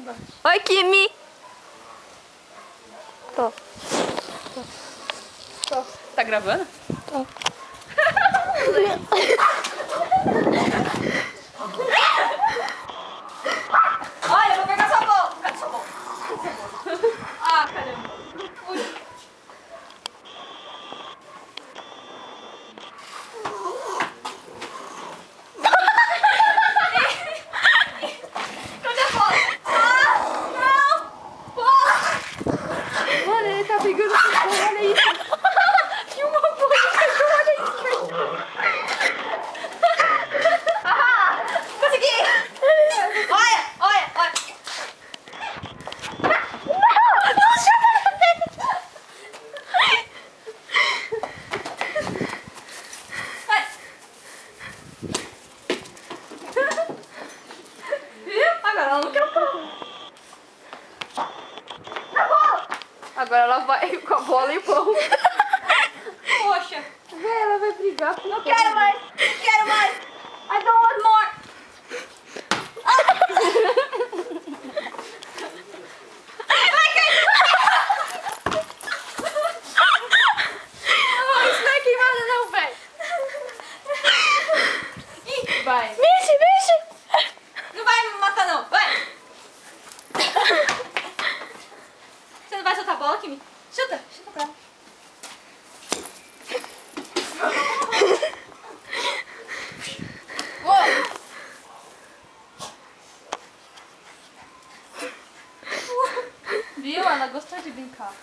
embaixo. Oi, Kimi! Tô. Tá gravando? Tô. Olha, eu vou pegar sua bola. Cadê sua bola? Ah, caramba. Ui. Cadê a bola? Ah, não! Bola! Mano, ele tá pegando futebol, olha isso. Que uma bola de cachorro, olha isso. Ah, consegui! Olha, olha, olha. Não, chama! Vai. Viu? Agora ela não quer o pão. Na bola! Agora ela vai com a bola e o pão. Poxa. Vê, ela vai brigar com o Não pão. quero mais! Não quero mais! I don't want more! Vai cair! Não, isso não é queimada não, velho. Ih, vai! Mexe, mexe. Não vai me matar não! Vai! Você não vai soltar a bola, Kimi? Chuta! Chuta pra ela. Uou! Viu? Ela gostou de brincar.